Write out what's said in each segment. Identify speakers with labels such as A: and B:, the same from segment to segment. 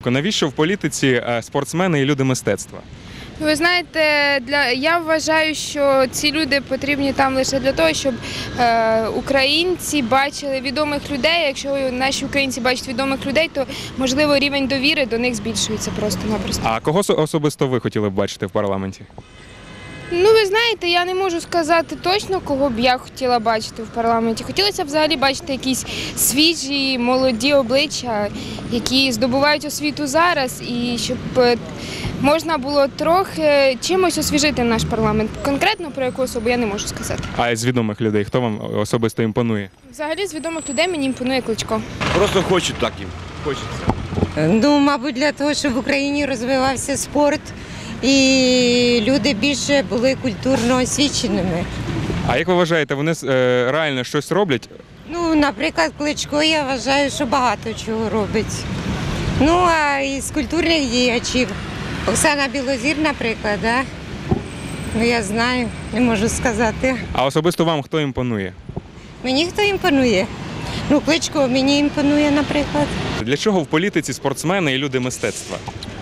A: Навіщо в політиці спортсмени і люди мистецтва?
B: Ви знаєте, я вважаю, що ці люди потрібні там лише для того, щоб українці бачили відомих людей. Якщо наші українці бачать відомих людей, то, можливо, рівень довіри до них збільшується просто-напросто.
A: А кого особисто ви хотіли б бачити в парламенті?
B: Ну, ви знаєте, я не можу сказати точно, кого б я хотіла бачити в парламенті. Хотілося б взагалі бачити якісь свіжі, молоді обличчя, які здобувають освіту зараз, і щоб можна було трохи чимось освіжити наш парламент. Конкретно про яку особу я не можу сказати.
A: А з відомих людей хто вам особисто імпонує?
B: Взагалі, з відомих людей мені імпонує Кличко.
C: Просто хочу так їм. Хочеться.
D: Ну, мабуть, для того, щоб в Україні розвивався спорт і люди більше були культурно освіченими.
A: А як ви вважаєте, вони реально щось роблять?
D: Ну, наприклад, Кличко, я вважаю, що багато чого робить. Ну, а із культурних діячів Оксана Білозір, наприклад, да? Ну, я знаю, не можу сказати.
A: А особисто вам хто імпонує?
D: Мені хто імпонує? Ну, Кличко мені імпонує, наприклад.
A: Для чого в політиці спортсмени і люди мистецтва?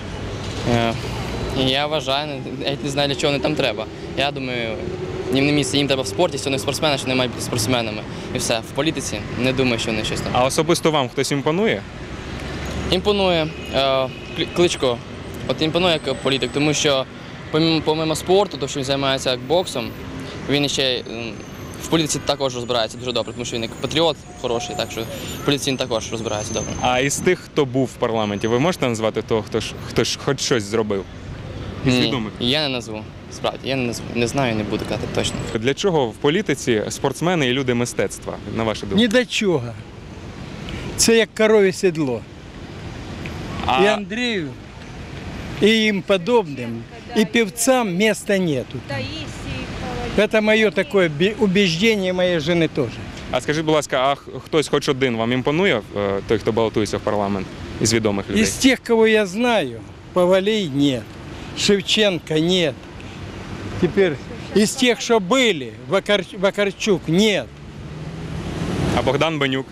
E: Я вважаю, я не знаю, для чого вони там треба. Я думаю, їм не місце, їм треба в спорті, що вони спортсмени, що вони мають бути спортсменами. І все. В політиці не думаю, що вони щось там.
A: А особисто вам хтось імпонує?
E: Імпонує Кличко. От імпонує як політик, тому що помимо спорту, то що він займається як боксом, він ще в політиці також розбирається дуже добре, тому що він як патріот хороший, так що в політиці він також розбирається добре.
A: А із тих, хто був в парламенті, ви можете назвати того, хто хоч щось зробив? Із відомих?
E: Я не назву. Справді, я не назву. Не знаю, не буду казати точно.
A: Для чого в політиці спортсмени і люди мистецтва, на вашу думку?
F: Ні до чого. Це як коров'є сідло. І Андрію, і їм подобним, і певцам місця нету. Це моє таке убеждення моєї жени теж.
A: А скажіть, будь ласка, а хтось хоч один вам імпонує, той, хто балотується в парламент, із відомих людей?
F: Із тих, кого я знаю, Павалій – нет, Шевченко – нет. Тепер із тих, що були, Вакарчук – нет.
A: А Богдан Бенюк?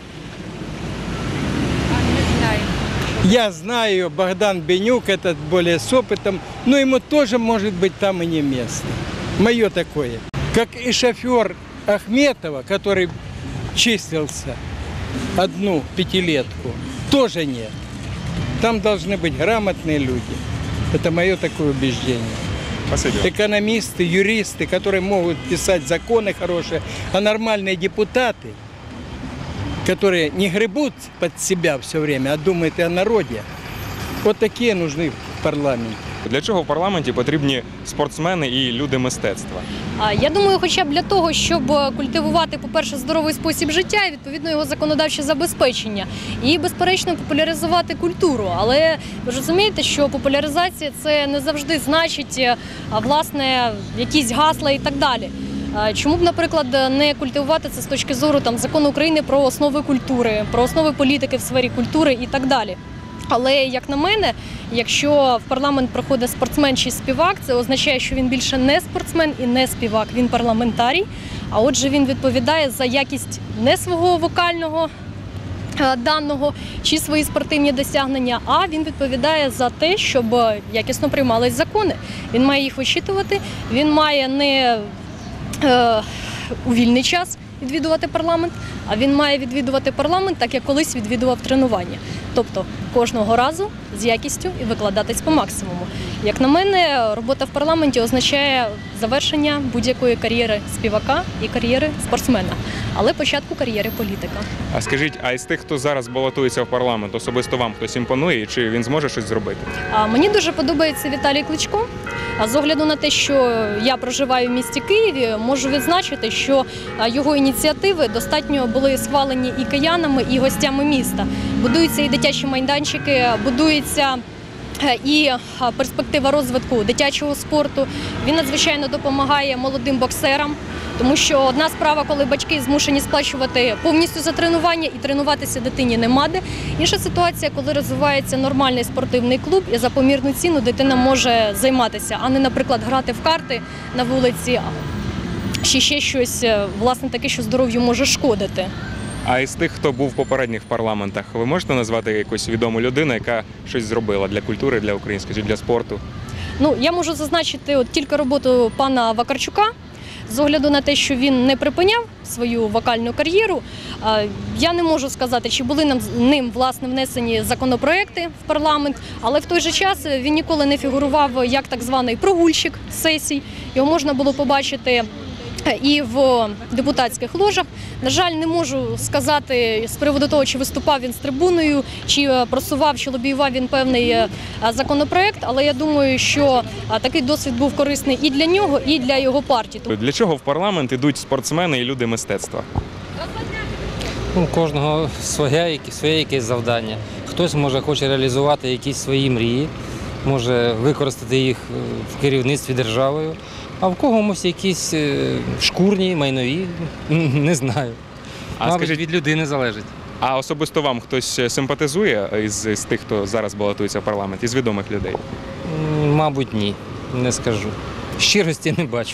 F: Я знаю, Богдан Бенюк, этот более с опытом, но ему тоже может быть там и не место. Мое такое. Как и шофер Ахметова, который числился одну пятилетку, тоже нет. Там должны быть грамотные люди. Это мое такое убеждение.
A: Спасибо.
F: Экономисты, юристы, которые могут писать законы хорошие, а нормальные депутаты, которые не гребут под себя все время, а думают и о народе. Вот такие нужны в парламенте.
A: Для чого в парламенті потрібні спортсмени і люди мистецтва?
G: Я думаю, хоча б для того, щоб культивувати, по-перше, здоровий спосіб життя і, відповідно, його законодавче забезпечення. І, безперечно, популяризувати культуру. Але ви ж розумієте, що популяризація – це не завжди значить, власне, якісь гасла і так далі. Чому б, наприклад, не культивувати це з точки зору Закону України про основи культури, про основи політики в сфері культури і так далі. Але, як на мене, якщо в парламент проходить спортсмен чи співак, це означає, що він більше не спортсмен і не співак, він парламентарій, а отже він відповідає за якість не свого вокального даного чи свої спортивні досягнення, а він відповідає за те, щоб якісно приймались закони. Він має їх вичитувати, він має не у вільний час відвідувати парламент, а він має відвідувати парламент, так як колись відвідував тренування. Тобто кожного разу з якістю і викладатись по максимуму. Як на мене, робота в парламенті означає завершення будь-якої кар'єри співака і кар'єри спортсмена, але початку кар'єри політика.
A: А скажіть, а із тих, хто зараз балотується в парламент, особисто вам хтось імпонує, чи він зможе щось зробити?
G: Мені дуже подобається Віталій Кличко. А з огляду на те, що я проживаю в місті Києві, можу відзначити, що його ініціативи достатньо були схвалені і киянами, і гостями міста. Будуються і дитячі майданчики, будується і перспектива розвитку дитячого спорту. Він надзвичайно допомагає молодим боксерам, тому що одна справа, коли батьки змушені сплачувати повністю за тренування і тренуватися дитині нема де. Інша ситуація, коли розвивається нормальний спортивний клуб і за помірну ціну дитина може займатися, а не, наприклад, грати в карти на вулиці, чи ще щось, власне, таке, що здоров'ю може шкодити.
A: А із тих, хто був в попередніх парламентах, ви можете назвати якусь відому людину, яка щось зробила для культури, для української чи для спорту?
G: Ну, я можу зазначити от тільки роботу пана Вакарчука. З огляду на те, що він не припиняв свою вокальну кар'єру, я не можу сказати, чи були ним власне внесені законопроекти в парламент, але в той же час він ніколи не фігурував як так званий прогульщик сесій. Його можна було побачити і в депутатських ложах. На жаль, не можу сказати з приводу того, чи виступав він з трибуною, чи просував, чи лобіював він певний законопроект, але я думаю, що такий досвід був корисний і для нього, і для його партії.
A: Для чого в парламент ідуть спортсмени і люди мистецтва?
H: У кожного своє якесь завдання. Хтось може хоче реалізувати якісь свої мрії, може використати їх в керівництві державою, а в когось якісь шкурні, майнові, не знаю. Мабуть,
A: скажіть,
H: від людини залежить.
A: а особисто вам хтось симпатизує з тих, хто зараз балотується в парламент, із відомих людей?
H: Мабуть, ні, не скажу. Щирості не бачу.